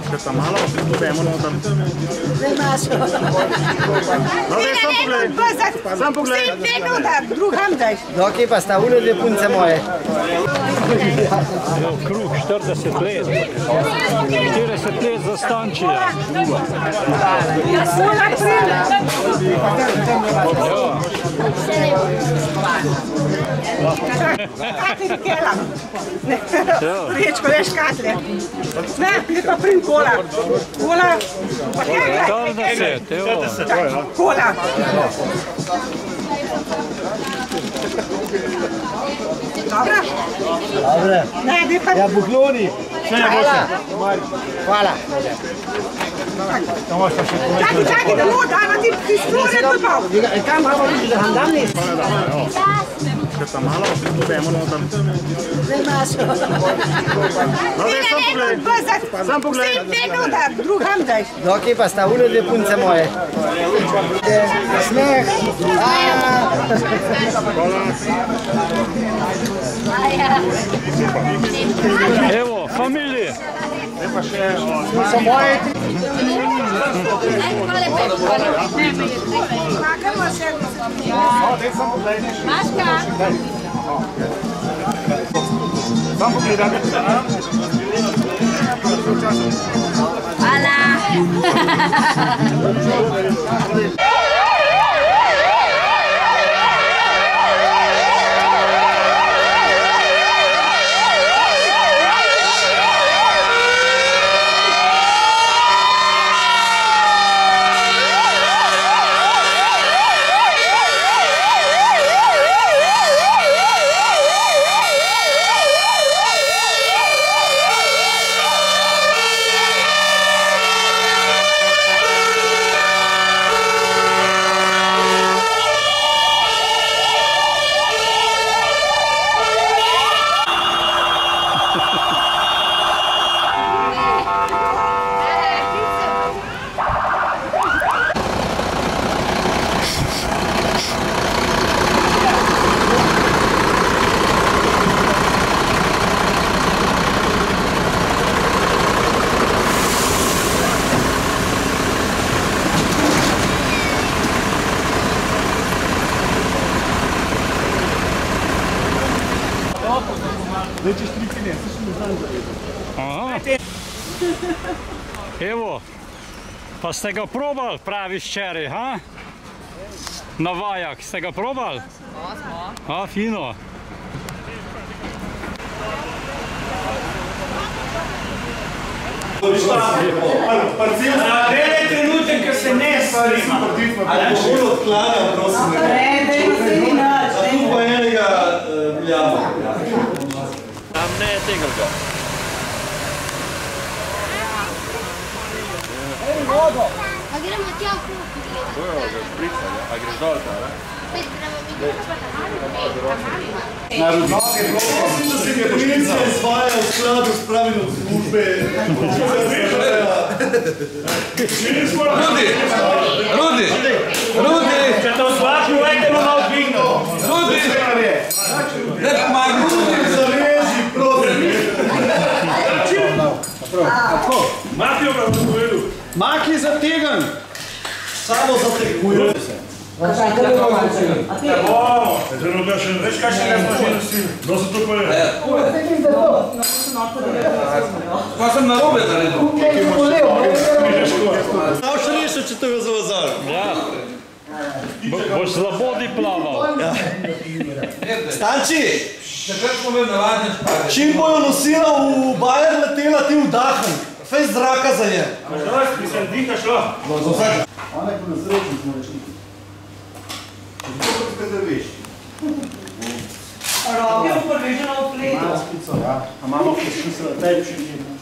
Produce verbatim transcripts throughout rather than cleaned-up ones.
Še pa malo, gremo noter. Zdaj imaš. No, daj, sam poglej. Sam poglej. Vse minuta, drugam daj. No, kje pa sta ule dve punce moje? Kruh, štirideset let. štirideset let za Stančija. Ja, sola prila. Kaj ti kelam? Rečko, veš katle. Ne, je pa prim kola. Kola. štirideset, evo. Kola. Dobra? Dobre. Ne, ne pa... Ja, bukloni. Še ne boljše. Hvala. Čaki, čaki, da bo, da ti stvore dobal. Kaj imamo reči, da vam dam nis? Še pa malo, gremo noter. Zdaj imaš. No, daj, sam poglej. Sam poglej. Vse minuta, drugam daj. No, kje pa sta ule dve punce moje? Smeh. Evo, familije. To so moje. Makamo še. Maška. Sam poglej, da. Hvala. Zdaj češ tri pine, se še ne znam zavedati. Aha. Evo, pa ste ga probali, pravi ščeri, ha? Na vajah, ste ga probali? A, fino. Naredaj trenutek, ko se ne sprima. Ali bo bolj odklanjal, prosim. Naredaj se ni nač. Tu pa enega biljama. Tam ne je tega ga. A gremo tja v krug gledati. To je ga šprica, a greš dol ta, ne? Spet gremo mi gledati. Prosim, da se policija izvaja v skladu s pravilom službe. Rudi! Rudi! Rudi! Če to slaši, uvejte mu na odvigno. Rudi! Ne pomagam. Rudi, zaveži, prosim. Mati jo prav povedal. Maki zategan. Samo zategujo se. Ne bomo. Veš kaj še ne smo že nosili? Kdo se to poje? Pa sem narobe naredil. Stav še rešil, če to je zavazal. Ja. Boš slabodi plaval. Stanči, Takrat smo bil navadni špari. čim bojo nosila v bajer letela, ti vdahen. Fej zraka za nje. Možda, mislim, dihaš lo. Ona je po nesrečni smo rečniki. Zato pa tukaj drviš. Roke bo podvežena v pletu. Spico, ja. A imamo poskusila, tebi še ni mož.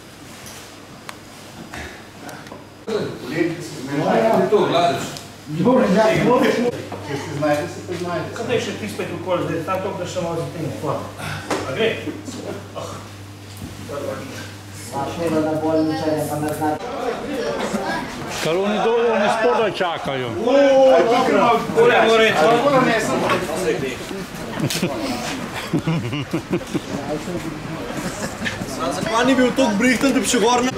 Letki se zmenjajo. To gladaš. Če se znajde, se pa znajde. Kaj da je še ti spet okoli, zdaj ta tok, da še malo za tem. A gre? Kar oni dole, oni spodaj čakajo. Kole more, to? Pa ni bil toliko brihten, da bi še gor ne...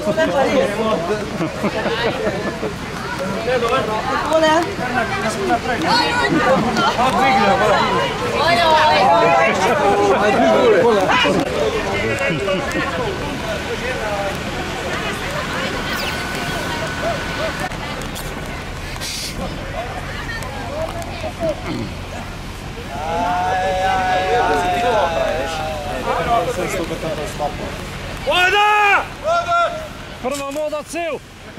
Voda! Prva voda cel!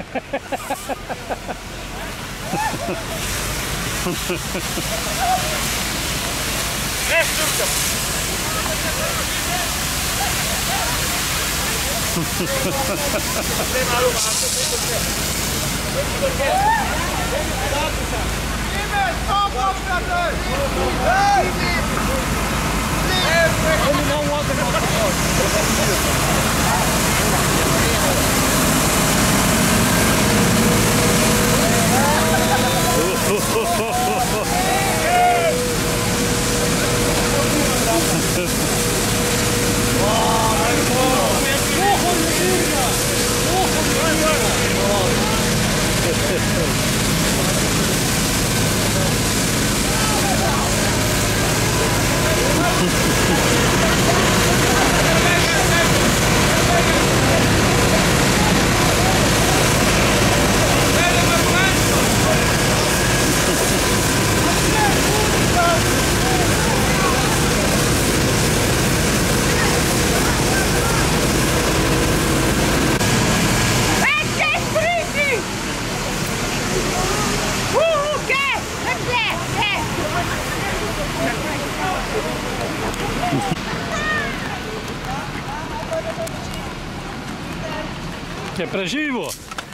Je preživo.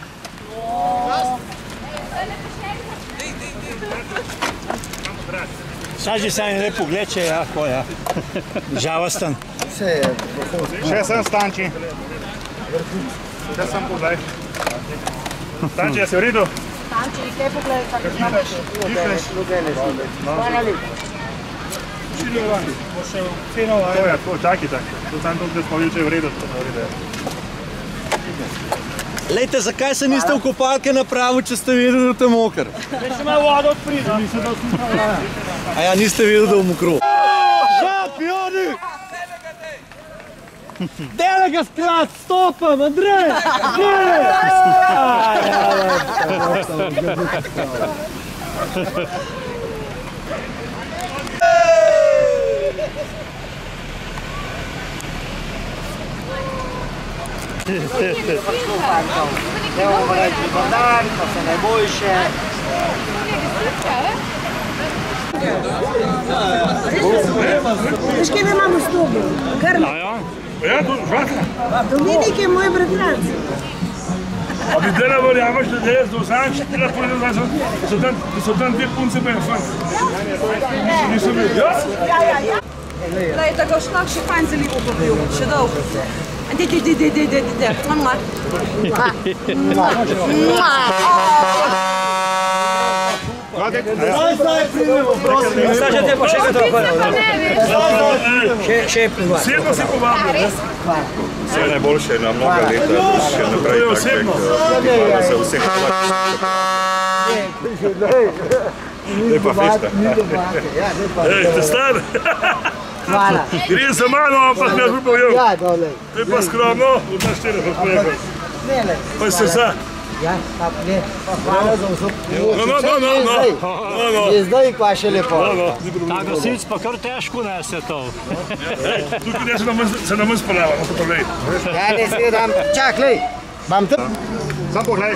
Saži sam je lepo gleče, ja, ko ja. Žalostan. Vse je. Še sem Stanči. Še sem poglej. Stanči, jesi v redu? Stanči, kaj pogledaj, tako znaš. Hvala lepo. Šili je van. Ceno, to je, tako, čaki tak. To sam tukaj smo videli, če je v redu, to ne vrede. Lejte, zakaj se niste v kopalke napravili, če ste vedeli, da je moker? Veš, še malo vodo odprida. A ja, niste vedeli, da je mokro. Šampioni! Dele ga skrat, stopam, Andrej! Evo bomo reči dobar dan, pa se najboljše. Veš, kaj imamo s tobi? Grmo. Ja, to žvatna. Dominik je moj bratranc. A bi dela verjamaš, da jaz do Sanč, ti lahko povedal, da so tam dve punce pa je fant. Nisem bil, jaz? Ja, ja, ja. Lej, tako šlak še fajn zelivo pobil, še dolgo. Di, di, di, di, di, di, di, di. Mama. Zdaj pridemo, prosim. Zdaj že te pa še kaj to povedal. Še je privat. Sedno si povabil. Vse najboljše na mnoga leta, še naprej. To je osebno. Hvala se vsem. Lepa fešta. Ej, te star. Hvala. Gre za malo, ampak ne bi povjel. Ja, dole. To je pa skromno, v ta štiri vrtlego. Ne, le. Pa je srca. Ja, pa ne. Hvala za vso pomoč. No, no, no, no, no. No, no. Je zdaj pa še lepo. No, no, ni bilo. Ta gosic pa kar težko nese to. Tukaj ne se nam spalava, no to povej. Ja, ne se dam. Čak, lej. Mam tam. Sam poglej.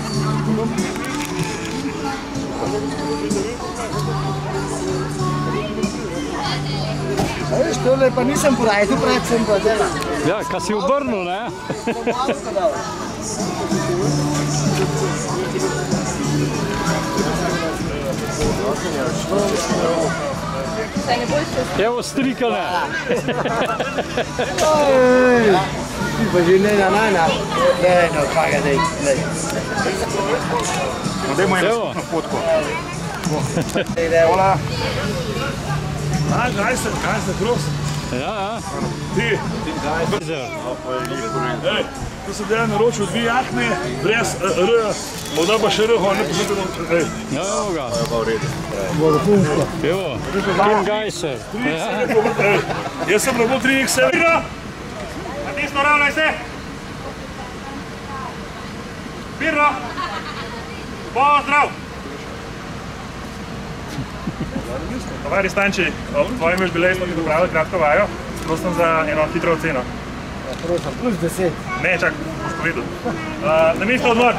A veš, tole pa nisem porajal, predvsem pa dela. Ja, ka si obrnil, ne? Evo strikane. Ti pa že ne na nana. Ne, no, paga, dej, dej. No, dajmo eno Evo. skupno fotko. Dej, dej. Hvala. A, kaj se, kaj se, gros. Ja, ja. Ti. Ej, to se dela naročil dve jahne, brez R, morda pa še R, ne posebej. Ej. Ja, evo ga. Ja, pa v redu. Evo, Kim Geiser. Ej, jaz sem robil tri iks sedem. Na desno ravnaj se. Pirro. Pozdrav. Tovari Stanči, ob tvojem jubileju smo ti popravili kratko vajo. Prosim za eno hitro oceno. Prosim, plus deset. Ne, čak, boš povedal. Uh, na mesto odmor.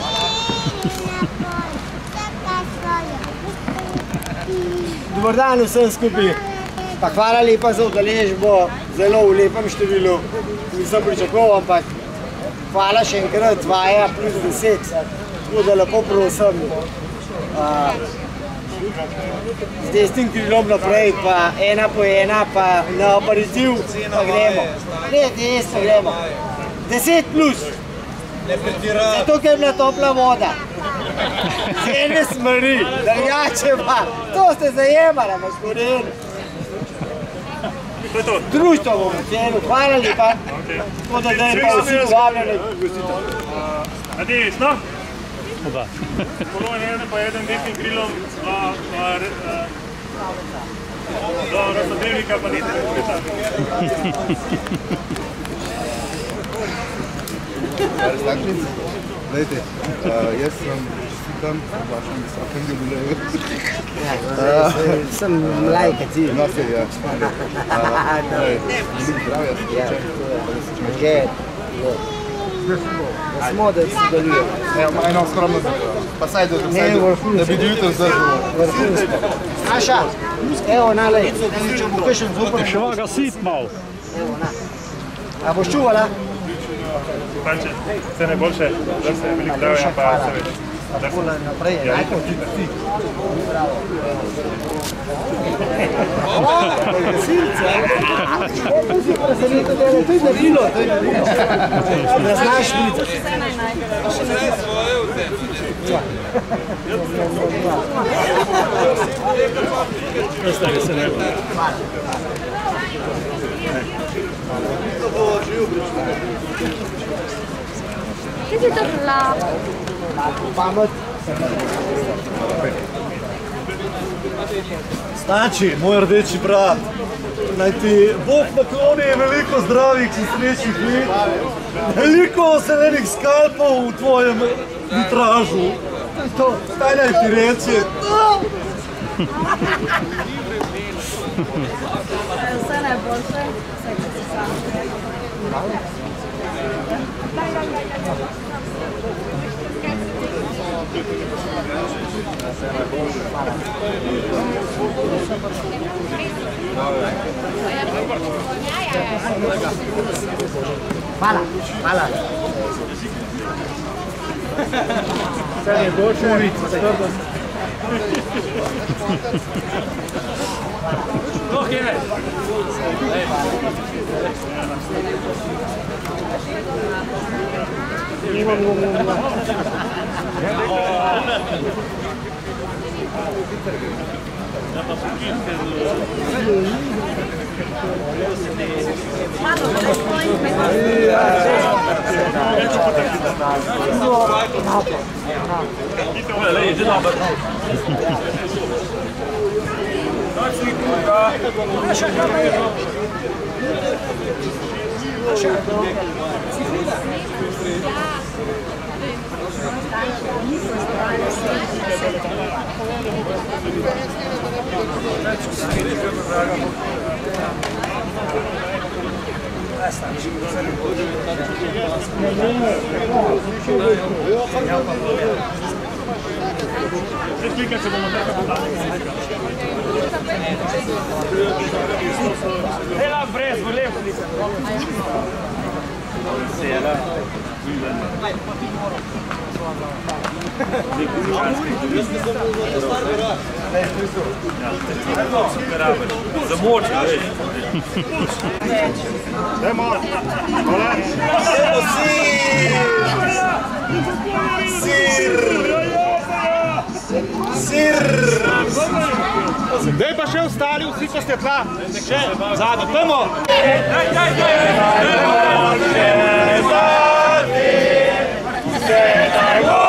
Dobar dan vsem skupaj. Pa hvala lepa za udeležbo, zelo v lepem številu. Nisem pričakoval, ampak hvala še enkrat, vaja plus deset. Tako da lepo prosim. Uh, z desnim krilom naprej, pa ena po ena, pa na aperitiv, pa gremo. Ne, desno gremo. Deset plus. Zato, ker je bila topla voda. Z ene smeri, drugače pa. To ste zajemali, gospodin. To je to. Društvo bomo cenil, hvala lepa. Tako da da je pa vsi povabljeni. Na desno. Oba. Polovno ene pa eden desnim krilom do razpodelnika pa niti ne. Dajte, jaz sem čestitam v vašem visokem jubileju. Sem mlajka ti. No, se je. Veliko zdravja, sreče. Že, da smo, da si dolijo. Eno skromno zdravja. Pa saj, da bi do jutro zdržal. Vrhunsko. Naša, evo, nalej, če bo kakšen zupor. Še ga sit mal. Evo, na. A boš čuvala? Panče, vse najboljše, da se veliko zdravja, pa vse več. Takole naprej, enako ti da ti. Gasilce, to si presenetil, da je to je naredilo, to je naredilo. Da znaš videti. Ostavi se nebo. Kaj ti to plavo? Pamet. Stanči, moj rdeči brat, naj ti Bog nakloni veliko zdravih in srečnih let, veliko zelenih skalpov v tvojem vitražu. To, kaj naj ti reči? Vse najboljše, vse, ko si sam. Hvala, hvala. Vse je boljše, strdost. To je ne. Explica se bomo tako podali. Dela brez, bo lepo slika. Sela. Za moč, veš. Dajmo. Hvala. Sir! Sir! Zdaj pa še ostali, vsi pa ste tla. Še zadnji, temo! Daj, daj, daj!